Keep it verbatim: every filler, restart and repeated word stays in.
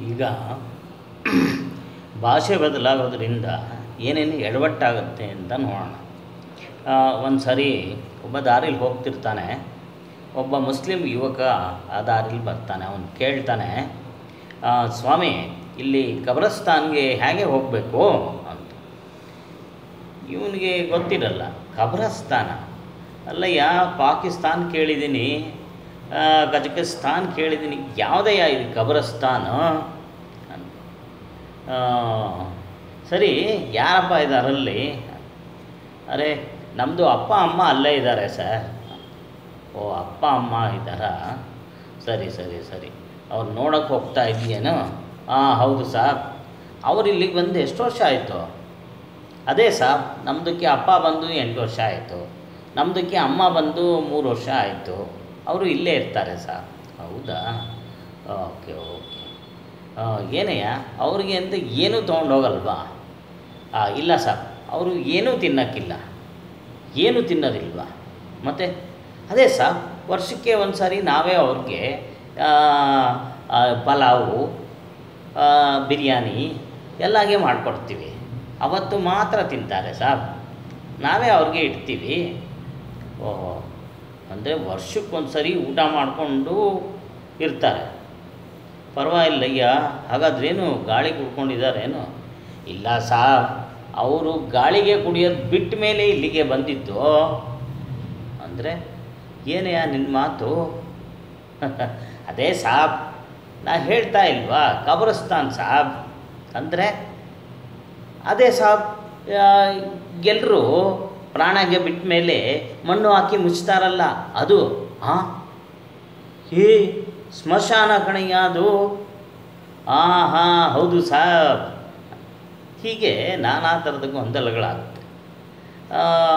ಈಗ ಭಾಷೆ ಬದಲಾಗೋದ್ರಿಂದ ಏನೇನು ಎಡವಟ್ಟಾಗುತ್ತೆ ಅಂತ ನೋಡೋಣ. ಒಂದು ಸರಿ ಒಬ್ಬ ದಾರಿಲಿ ಹೋಗ್ತಿರ್ತಾನೆ. ಒಬ್ಬ ಮುಸ್ಲಿಂ ಯುವಕ ಆ ದಾರಿಲಿ ಬರ್ತಾನೆ. ಅವನು ಕೇಳ್ತಾನೆ, ಸ್ವಾಮಿ ಇಲ್ಲಿ ಕಬ್ರಸ್ತಾನ್ಗೆ ಹೇಗೆ ಹೋಗಬೇಕು ಅಂತ. ಇವನಿಗೆ ಗೊತ್ತಿರಲ್ಲ. ಕಬ್ರಸ್ತಾನ ಅಲ್ಲಯ್ಯ, ಪಾಕಿಸ್ತಾನ್ ಕೇಳಿದ್ದೀನಿ, ಕಜಕಿಸ್ತಾನ್ ಕೇಳಿದ್ದೀನಿ, ಯಾವುದಯ್ಯ ಇದು ಕಬ್ರಸ್ತಾನ ಅಂತ. ಸರಿ, ಯಾರಪ್ಪ ಇದ್ದಾರಲ್ಲಿ? ಅರೆ, ನಮ್ಮದು ಅಪ್ಪ ಅಮ್ಮ ಅಲ್ಲೇ ಇದ್ದಾರೆ ಸರ್. ಓ, ಅಪ್ಪ ಅಮ್ಮ ಇದ್ದಾರಾ? ಸರಿ ಸರಿ ಸರಿ ಅವ್ರು ನೋಡೋಕ್ಕೆ ಹೋಗ್ತಾ ಇದೆಯೇನು? ಹಾಂ ಹೌದು ಸಾಬ್. ಅವ್ರು ಇಲ್ಲಿಗೆ ಬಂದು ಎಷ್ಟು ವರ್ಷ ಆಯಿತು? ಅದೇ ಸಾಬ್, ನಮ್ಮದಕ್ಕೆ ಅಪ್ಪ ಬಂದು ಎಂಟು ವರ್ಷ ಆಯಿತು, ನಮ್ಮದಕ್ಕೆ ಅಮ್ಮ ಬಂದು ಮೂರು ವರ್ಷ ಆಯಿತು. ಅವರು ಇಲ್ಲೇ ಇರ್ತಾರೆ ಸಾಬ್. ಹೌದಾ? ಓಕೆ ಓಕೆ ಏನಯ್ಯ, ಅವ್ರಿಗೆ ಅಂತ ಏನೂ ತೊಗೊಂಡೋಗಲ್ವಾ? ಹಾಂ ಇಲ್ಲ ಸಾಬ್, ಅವರು ಏನೂ ತಿನ್ನೋಕ್ಕಿಲ್ಲ. ಏನೂ ತಿನ್ನೋದಿಲ್ವಾ? ಮತ್ತು ಅದೇ ಸಾಬ್, ವರ್ಷಕ್ಕೆ ಒಂದು ಸಾರಿ ನಾವೇ ಅವ್ರಿಗೆ ಪಲಾವು, ಬಿರಿಯಾನಿ ಎಲ್ಲಾಗೆ ಮಾಡಿಕೊಡ್ತೀವಿ. ಅವತ್ತು ಮಾತ್ರ ತಿಂತಾರೆ ಸಾಬ್, ನಾವೇ ಅವ್ರಿಗೆ ಇಡ್ತೀವಿ. ಓಹೋ, ಅಂದರೆ ವರ್ಷಕ್ಕೊಂದು ಸರಿ ಊಟ ಮಾಡಿಕೊಂಡು ಇರ್ತಾರೆ. ಪರವಾಗಿಲ್ಲಯ್ಯ, ಹಾಗಾದ್ರೇನು ಗಾಳಿ ಕುಡ್ಕೊಂಡಿದ್ದಾರೇನು? ಇಲ್ಲ ಸಾಬ್, ಅವರು ಗಾಳಿಗೆ ಕುಡಿಯೋದು ಬಿಟ್ಟ ಮೇಲೆ ಇಲ್ಲಿಗೆ ಬಂದಿದ್ದು. ಅಂದರೆ ಏನಯ್ಯ ನಿನ್ನ ಮಾತು? ಅದೇ ಸಾಬ್, ನಾ ಹೇಳ್ತಾ ಇಲ್ವಾ, ಕಬ್ರಸ್ತಾನ್ ಸಾಬ್ ಅಂದರೆ ಅದೇ ಸಾಬ್, ಎಲ್ಲರೂ ಪ್ರಾಣಗೆ ಬಿಟ್ಟ ಮೇಲೆ ಮಣ್ಣು ಹಾಕಿ ಮುಚ್ತಾರಲ್ಲ ಅದು. ಹಾಂ, ಹೇ ಸ್ಮಶಾನ ಕಣಯ್ಯ ಅದು. ಹಾಂ ಹಾಂ ಹೌದು ಸಾಬ್. ಹೀಗೆ ನಾನಾ ಥರದ ಗೊಂದಲಗಳಾಗುತ್ತೆ.